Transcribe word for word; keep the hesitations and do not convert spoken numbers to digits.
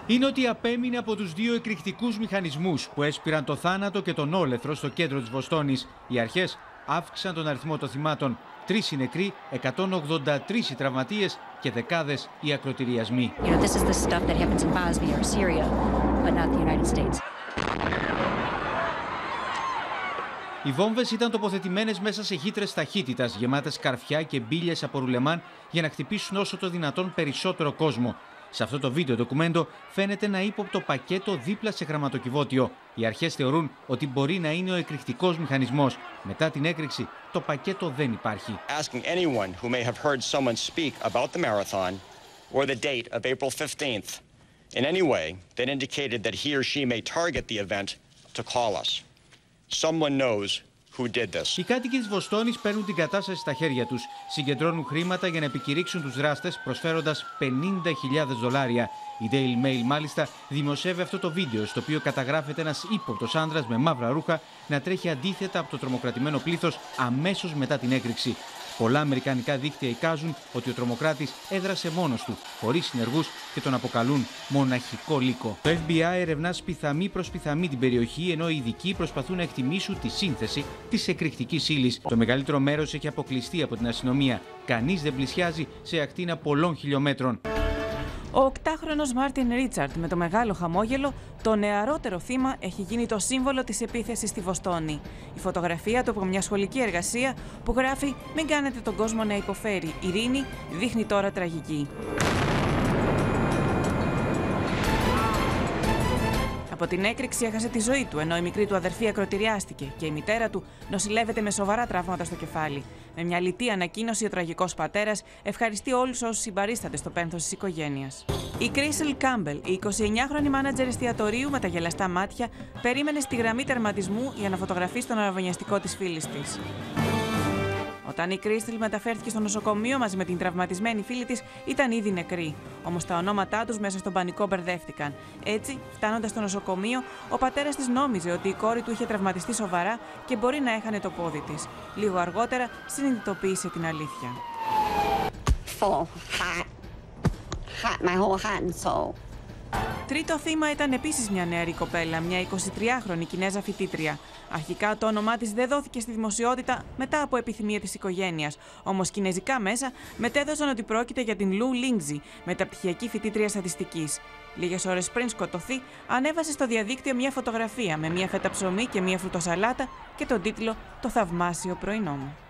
είναι ότι απέμεινε από τους δύο εκρηκτικούς μηχανισμούς που έσπηραν το θάνατο και τον όλεθρο στο κέντρο της Βοστόνης. Οι αρχές αύξησαν τον αριθμό των θυμάτων. Τρεις οι νεκροί, εκατόν ογδόντα τρεις οι τραυματίες και δεκάδες οι ακρωτηριασμοί. You know, this is the stuff that happens in Bosnia or Syria, but not the United States. Οι βόμβες ήταν τοποθετημένες μέσα σε χύτρες ταχύτητας, γεμάτες καρφιά και μπίλιες από ρουλεμάν για να χτυπήσουν όσο το δυνατόν περισσότερο κόσμο. Σε αυτό το βίντεο ντοκουμέντο φαίνεται ένα ύποπτο πακέτο δίπλα σε γραμματοκιβώτιο. Οι αρχές θεωρούν ότι μπορεί να είναι ο εκρηκτικός μηχανισμός. Μετά την έκρηξη, το πακέτο δεν υπάρχει. Asking anyone who may have heard someone speak about the marathon or the date of April fifteenth in any way that indicated that he or she may target the event to call us. Someone knows who did this. Οι κάτοικοι της Βοστόνης παίρνουν την κατάσταση στα χέρια τους. Συγκεντρώνουν χρήματα για να επικηρύξουν τους δράστες, προσφέροντας πενήντα χιλιάδες δολάρια. Η Daily Mail μάλιστα δημοσιεύει αυτό το βίντεο, στο οποίο καταγράφεται ένας ύποπτος άνδρας με μαύρα ρούχα να τρέχει αντίθετα από το τρομοκρατημένο πλήθος αμέσως μετά την έκρηξη. Πολλά αμερικανικά δίκτυα εικάζουν ότι ο τρομοκράτης έδρασε μόνος του, χωρίς συνεργούς, και τον αποκαλούν μοναχικό λύκο. Το Εφ Μπι Άι ερευνά σπιθαμή προς σπιθαμή την περιοχή, ενώ οι ειδικοί προσπαθούν να εκτιμήσουν τη σύνθεση της εκρηκτικής ύλης. Το μεγαλύτερο μέρος έχει αποκλειστεί από την αστυνομία. Κανείς δεν πλησιάζει σε ακτίνα πολλών χιλιόμετρων. Ο οκτάχρονος Μάρτιν Ρίτσαρντ, με το μεγάλο χαμόγελο, το νεαρότερο θύμα, έχει γίνει το σύμβολο της επίθεσης στη Βοστόνη. Η φωτογραφία του από μια σχολική εργασία που γράφει «Μην κάνετε τον κόσμο να υποφέρει. Ειρήνη» δείχνει τώρα τραγική. Από την έκρηξη έχασε τη ζωή του, ενώ η μικρή του αδερφή ακροτηριάστηκε και η μητέρα του νοσηλεύεται με σοβαρά τραύματα στο κεφάλι. Με μια λιτή ανακοίνωση, ο τραγικός πατέρας ευχαριστεί όλους όσους συμπαρίστανται στο πένθος της οικογένειας. Η Κρίσελ Κάμπελ, η εικοσιεννιάχρονη μάνατζερ εστιατορίου με τα γελαστά μάτια, περίμενε στη γραμμή τερματισμού για να φωτογραφίσει τον αραβωνιαστικό της φίλης της. Όταν η Κρίστελ μεταφέρθηκε στο νοσοκομείο μαζί με την τραυματισμένη φίλη της, ήταν ήδη νεκροί. Όμως τα ονόματά τους μέσα στον πανικό μπερδεύτηκαν. Έτσι, φτάνοντας στο νοσοκομείο, ο πατέρας της νόμιζε ότι η κόρη του είχε τραυματιστεί σοβαρά και μπορεί να έχανε το πόδι της. Λίγο αργότερα συνειδητοποίησε την αλήθεια. So hot. Hot my whole heart and soul. Τρίτο θύμα ήταν επίσης μια νεαρή κοπέλα, μια εικοσιτριάχρονη Κινέζα φοιτήτρια. Αρχικά το όνομά της δεν δόθηκε στη δημοσιότητα μετά από επιθυμία της οικογένειας. Όμως κινέζικα μέσα μετέδωσαν ότι πρόκειται για την Λου Λίνγκζι, μεταπτυχιακή φοιτήτρια στατιστικής. Λίγες ώρες πριν σκοτωθεί, ανέβασε στο διαδίκτυο μια φωτογραφία με μια φέτα ψωμί και μια φρουτοσαλάτα και τον τίτλο «Το θαυμάσιο πρωινό μου».